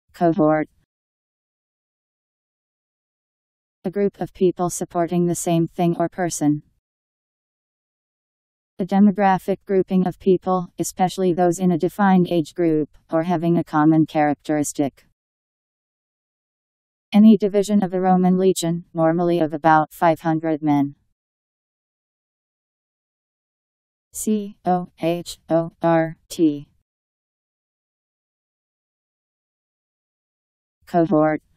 Cohort. A group of people supporting the same thing or person. A demographic grouping of people, especially those in a defined age group, or having a common characteristic. Any division of a Roman legion, normally of about 500 men. Cohort. Cohort.